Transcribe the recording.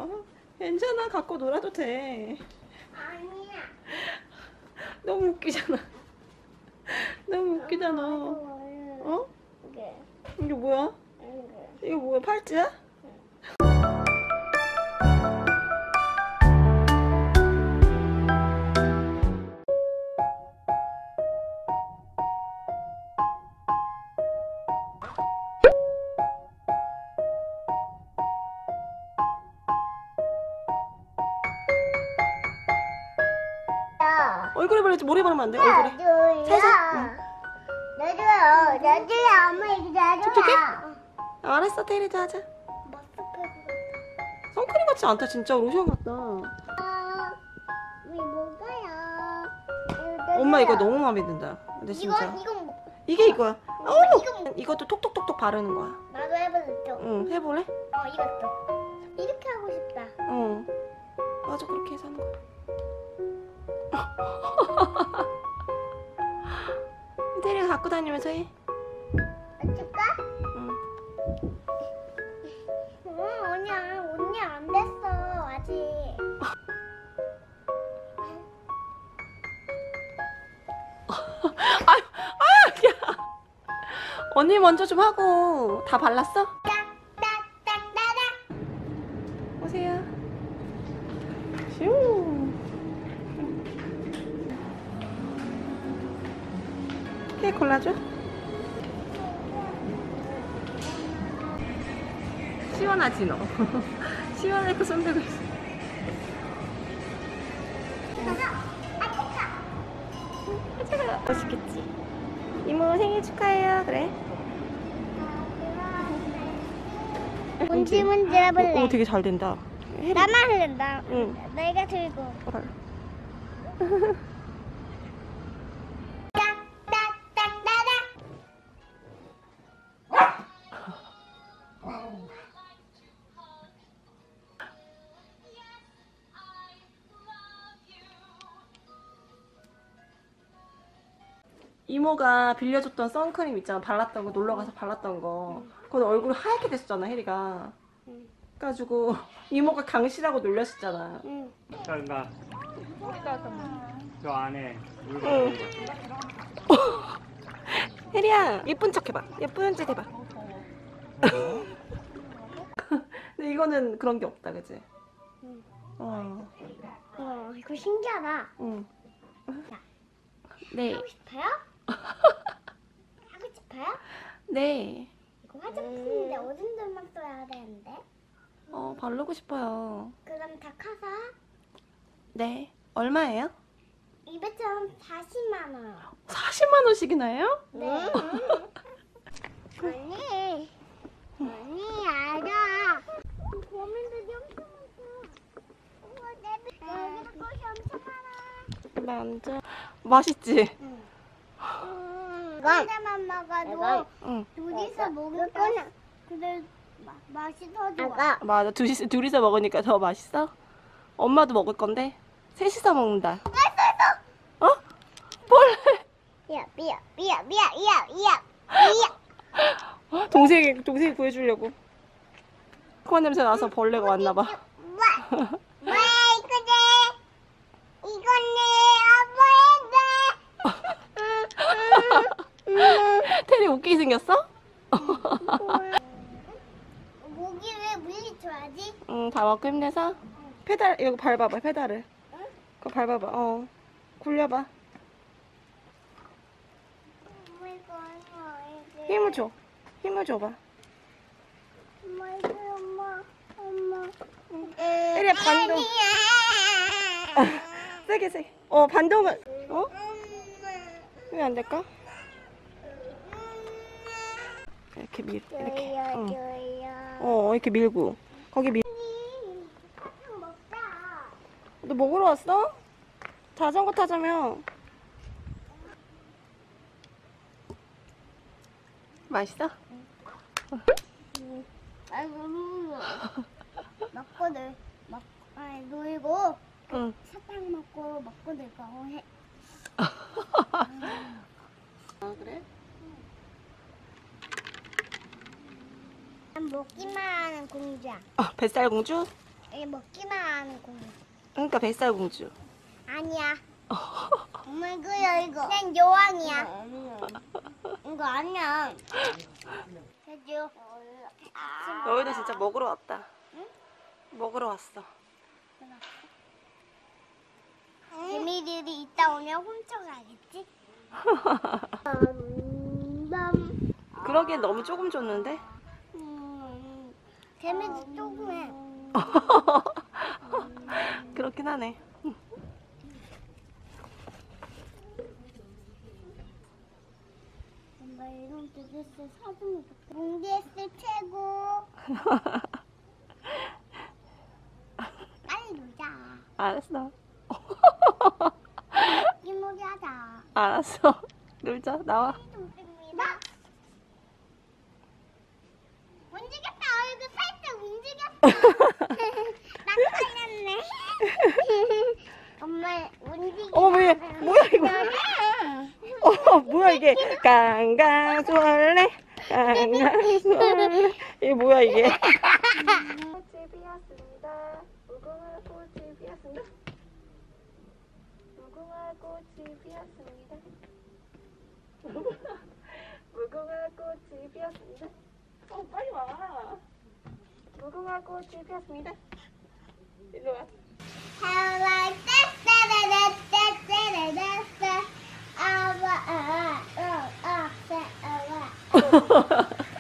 괜찮아. 갖고 놀아도 돼. 아니야. 너무 웃기잖아. 너무 웃기잖아. 어? 이게 뭐야? 이거 뭐야? 팔찌야? 얼굴에 바르지 머리에 바르면 안 돼. 얼굴에. 살살. 내줘요. 내줘요. 엄마 이거 내줘요. 촉촉해? 알았어. 테리도 하자. 선크림 같지 않다. 진짜 로션 같다. 우리 먹어요. 엄마 이거 너무 마음에 든다. 근데 진짜. 이건 이게 이거야. 이거 이것도 톡톡톡톡 바르는 거야. 나도 해볼래. 응, 해볼래? 이것도 이렇게 하고 싶다. 응. 맞아, 그렇게 해서 하는 거야. 테리가 갖고 다니면서 해. 줄까? 응. 언니 안 됐어 아직. 야. 언니 먼저 좀 하고. 다 발랐어? 딱딱딱딱딱. 오세요. 슈. 케이크 골라줘. 시원하지 너. 시원하니까 손 들고 있어. 멋있겠지. 이모 생일 축하해요. 그래. 문제 해볼래. 오, 되게 잘 된다. 나만 할래. 응. 내가 들고. 딱딱딱딱딱. 이모가 빌려줬던 선크림 있잖아. 발랐던 거, 놀러가서 발랐던 거. 그건 얼굴이 하얗게 됐었잖아, 혜리가. 그래가지고 이모가 강실하고 놀렸었잖아. 자, 나. 저 안에 물 응. 받는 거. 혜리야, 예쁜 척 해봐. 예쁜 척 해봐. 근데 이거는 그런 게 없다, 그치? 이거 신기하다. 응. 네. 하고 싶어요? 하고 싶어요? 네. 이거 화장품인데 어딘데만 써야 되는데? 바르고 싶어요. 그럼 다 커서 네. 얼마예요? 240만 원. 40만 원씩이나 해요? 네. 언니 알아. 범인들이 엄청 많다. 우와, 여기도 꽃이 엄청 많아. 만져. 맛있지? 혼자만 먹어도 응. 둘이서 먹으니까 근데 맛이 더 좋아. 맞아. 둘이서 먹으니까 더 맛있어? 엄마도 먹을 건데? 셋이서 먹는다. 어? 벌레. 삐야. 동생이 구해주려고. 코아 냄새 나서 벌레가 왔나봐. 왜 이거지? 이건데 테리 웃기게 생겼어? 모기 왜 물리쳐야지? 응, 다 먹고 힘내서. 페달, 이거 밟아봐, 페달을. 그거 밟아봐, 굴려봐. 힘을 줘. 힘을 줘봐. 엄마. 테리야, 반동. 세게. 반동을. 왜 안 될까? 이렇게 이렇게. 이렇게 밀고. 거기 너 먹으러 왔어? 자전거 타자며. 맛있어? 아이고 먹고들 놀고 응. 사탕 먹고 놀고 해. 그래? 난 먹기만 하는 공주야. 뱃살 공주? 이게 먹기만 하는 공주. 그러니까 뱃살 공주. 아니야. 엄마 이거야 이거. 난 여왕이야. 이거 아니야. 해줘. 너희도 진짜 먹으러 왔다. 먹으러 왔어. 개미들이 이따 오면 훔쳐가겠지? 그러기엔 너무 조금 줬는데? 개미들 조금해. 그렇긴 하네. 엄마 이런 드레스 사주면 좋겠다. 몽디에스 최고. 빨리 놀자. 알았어. 이모리 하자. 알았어. 놀자. 나와. 좋습니다. 움직였다. 얼굴 살짝 움직였어. 낯설렸네. 엄마 움직여. 뭐야 이거? 뭐야 이게? 깡깡술래? 깡깡술래? 이게 뭐야 이게? 꽃이 피었습니다. 무궁화 꽃이 피었습니다. 무궁화 꽃이 피었습니다. 무궁화 꽃이 피었습니다. 빨리 와. 무궁화 꽃이 피었습니다. 일로 와. 아와